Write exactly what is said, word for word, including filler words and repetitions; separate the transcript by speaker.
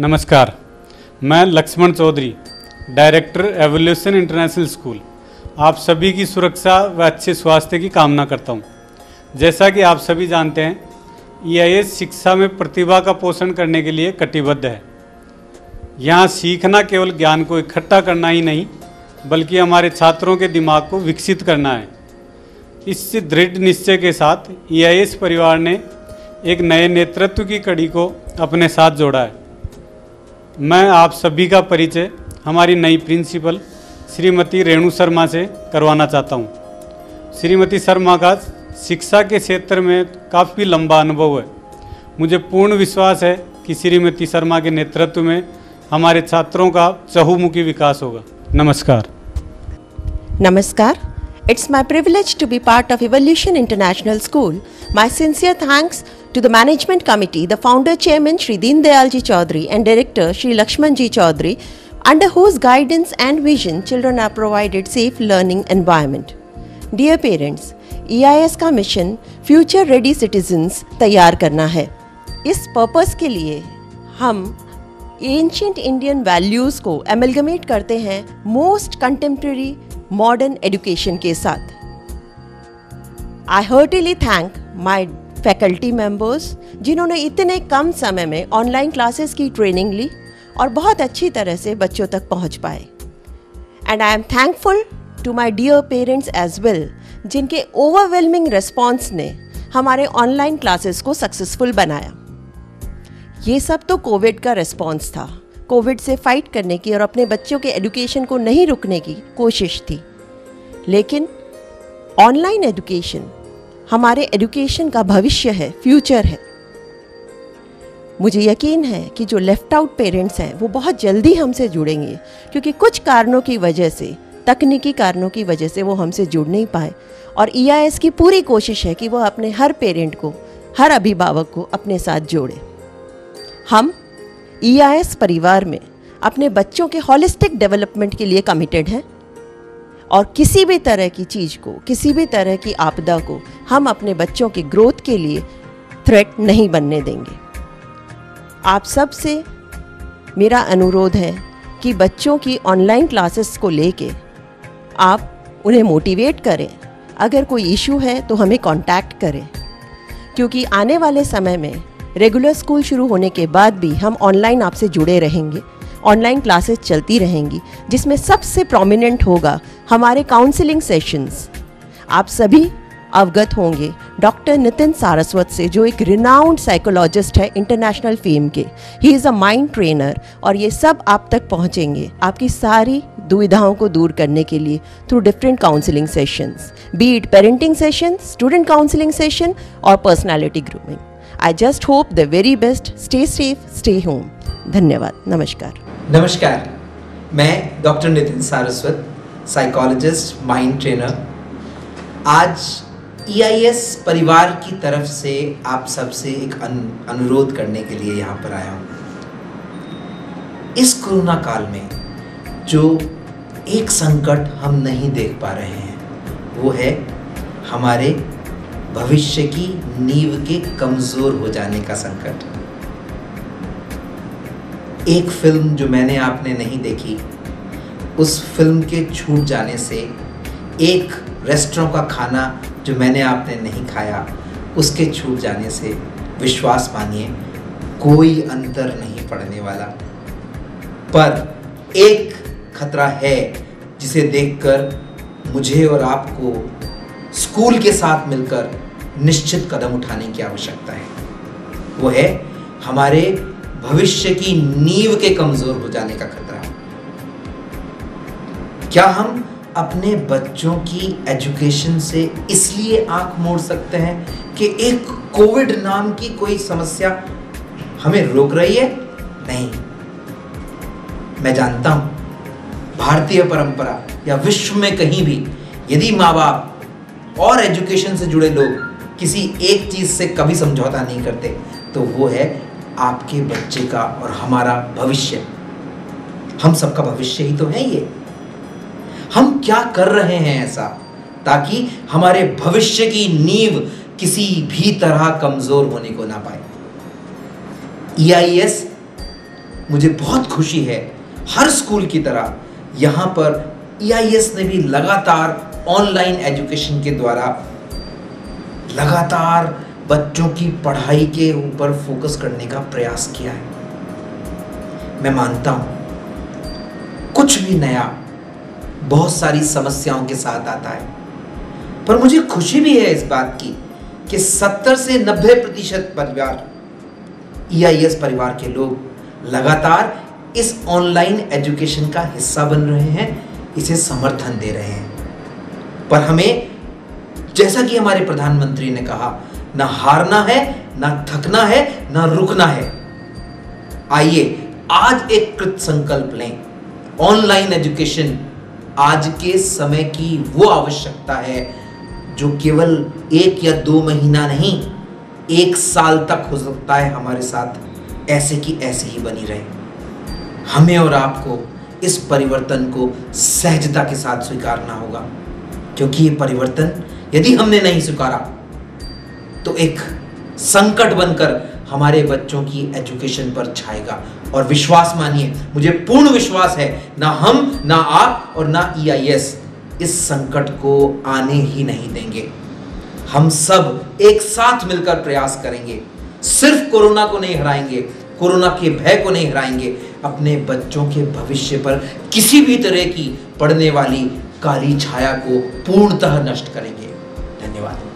Speaker 1: नमस्कार, मैं Laxman Chaudhary, director evolution international school, आप सभी की सुरक्षा व अच्छे स्वास्थ्य की कामना करता हूं। जैसा कि आप सभी जानते हैं, ई आई एस शिक्षा में प्रतिभा का पोषण करने के लिए कटिबद्ध है। यहाँ सीखना केवल ज्ञान को इकट्ठा करना ही नहीं, बल्कि हमारे छात्रों के दिमाग को विकसित करना है। इस दृढ़ निश्चय के साथ ई आई एस परिवार ने एक नए नेतृत्व की कड़ी को अपने साथ जोड़ा है। मैं आप सभी का परिचय हमारी नई प्रिंसिपल श्रीमती रेणु शर्मा से करवाना चाहता हूं। श्रीमती शर्मा का शिक्षा के क्षेत्र में काफ़ी लंबा अनुभव है। मुझे पूर्ण विश्वास है कि श्रीमती शर्मा के नेतृत्व में हमारे छात्रों का चहुमुखी विकास होगा। नमस्कार।
Speaker 2: Namaskar. It's my privilege to be part of Evolution International School. My sincere thanks to the Management Committee, the Founder Chairman Shri Deen Dayal Ji Chaudhary and Director Shri Lakshman Ji Chaudhary, under whose guidance and vision children are provided safe learning environment. Dear parents, E I S का mission future ready citizens तैयार करना है। इस purpose के लिए हम ancient Indian values को amalgamate करते हैं मोस्ट कंटेम्प्रेरी मॉडर्न एजुकेशन के साथ। I heartily thank my faculty members जिन्होंने इतने कम समय में ऑनलाइन क्लासेस की ट्रेनिंग ली और बहुत अच्छी तरह से बच्चों तक पहुंच पाए। And I am thankful to my dear parents as well, जिनके ओवरवेलमिंग रिस्पॉन्स ने हमारे ऑनलाइन क्लासेस को सक्सेसफुल बनाया। ये सब तो कोविड का रिस्पॉन्स था, कोविड से फाइट करने की और अपने बच्चों के एजुकेशन को नहीं रुकने की कोशिश थी। लेकिन ऑनलाइन एजुकेशन हमारे एजुकेशन का भविष्य है, फ्यूचर है। मुझे यकीन है कि जो लेफ्ट आउट पेरेंट्स हैं वो बहुत जल्दी हमसे जुड़ेंगे, क्योंकि कुछ कारणों की वजह से, तकनीकी कारणों की वजह से वो हमसे जुड़ नहीं पाए। और ई आई एस की पूरी कोशिश है कि वो अपने हर पेरेंट को, हर अभिभावक को अपने साथ जोड़े। हम ई आई एस परिवार में अपने बच्चों के होलिस्टिक डेवलपमेंट के लिए कमिटेड हैं और किसी भी तरह की चीज़ को, किसी भी तरह की आपदा को हम अपने बच्चों के ग्रोथ के लिए थ्रेट नहीं बनने देंगे। आप सब से मेरा अनुरोध है कि बच्चों की ऑनलाइन क्लासेस को लेके आप उन्हें मोटिवेट करें। अगर कोई इशू है तो हमें कांटेक्ट करें, क्योंकि आने वाले समय में रेगुलर स्कूल शुरू होने के बाद भी हम ऑनलाइन आपसे जुड़े रहेंगे। ऑनलाइन क्लासेस चलती रहेंगी, जिसमें सबसे प्रोमिनेंट होगा हमारे काउंसलिंग सेशंस। आप सभी अवगत होंगे डॉक्टर नितिन सारस्वत से, जो एक रिनाउंड साइकोलॉजिस्ट है इंटरनेशनल फेम के। He is a mind trainer और ये सब आप तक पहुंचेंगे आपकी सारी दुविधाओं को दूर करने के लिए through different counselling sessions, be it parenting session, student counselling session और personality grooming. I just hope the very best. Stay safe, stay home. धन्यवाद। नमस्कार।
Speaker 3: नमस्कार, मैं doctor Nitin Saraswat, psychologist, mind trainer. आज ई आई एस परिवार की तरफ से आप सबसे एक अनुरोध करने के लिए यहाँ पर आया हूँ। इस कोरोना काल में जो एक संकट हम नहीं देख पा रहे हैं, वो है हमारे भविष्य की नींव के कमजोर हो जाने का संकट। एक फिल्म जो मैंने आपने नहीं देखी, उस फिल्म के छूट जाने से, एक रेस्टोरेंट का खाना जो मैंने आपने नहीं खाया, उसके छूट जाने से, विश्वास मानिए कोई अंतर नहीं पड़ने वाला। पर एक खतरा है जिसे देखकर मुझे और आपको स्कूल के साथ मिलकर निश्चित कदम उठाने की आवश्यकता है। वो है हमारे भविष्य की नींव के कमजोर हो जाने का खतरा। क्या हम अपने बच्चों की एजुकेशन से इसलिए आंख मोड़ सकते हैं कि एक कोविड नाम की कोई समस्या हमें रोक रही है? नहीं। मैं जानता हूं भारतीय परंपरा या विश्व में कहीं भी यदि माँ बाप और एजुकेशन से जुड़े लोग किसी एक चीज से कभी समझौता नहीं करते, तो वो है आपके बच्चे का और हमारा भविष्य। हम सबका भविष्य ही तो है ये। हम क्या कर रहे हैं ऐसा ताकि हमारे भविष्य की नींव किसी भी तरह कमजोर होने को ना पाए। ई आई एस मुझे बहुत खुशी है, हर स्कूल की तरह यहाँ पर ई आई एस ने भी लगातार ऑनलाइन एजुकेशन के द्वारा लगातार बच्चों की पढ़ाई के ऊपर फोकस करने का प्रयास किया है। मैं मानता हूँ कुछ भी नया बहुत सारी समस्याओं के साथ आता है, पर मुझे खुशी भी है इस बात की कि सत्तर से नब्बे प्रतिशत परिवार ई आई एस परिवार के लोग लगातार इस ऑनलाइन एजुकेशन का हिस्सा बन रहे हैं, इसे समर्थन दे रहे हैं। पर हमें, जैसा कि हमारे प्रधानमंत्री ने कहा, ना हारना है, ना थकना है, ना रुकना है। आइए आज एक कृत संकल्प लें। ऑनलाइन एजुकेशन आज के समय की वो आवश्यकता है जो केवल एक या दो महीना नहीं, एक साल तक हो सकता है हमारे साथ ऐसे की ऐसे ही बनी रहे। हमें और आपको इस परिवर्तन को सहजता के साथ स्वीकारना होगा, क्योंकि ये परिवर्तन यदि हमने नहीं स्वीकारा तो एक संकट बनकर हमारे बच्चों की एजुकेशन पर छाएगा। और विश्वास मानिए, मुझे पूर्ण विश्वास है, ना हम, ना आप और ना ई आई एस इस संकट को आने ही नहीं देंगे। हम सब एक साथ मिलकर प्रयास करेंगे। सिर्फ कोरोना को नहीं हराएंगे, कोरोना के भय को नहीं हराएंगे, अपने बच्चों के भविष्य पर किसी भी तरह की पड़ने वाली काली छाया को पूर्णतः नष्ट करेंगे। धन्यवाद।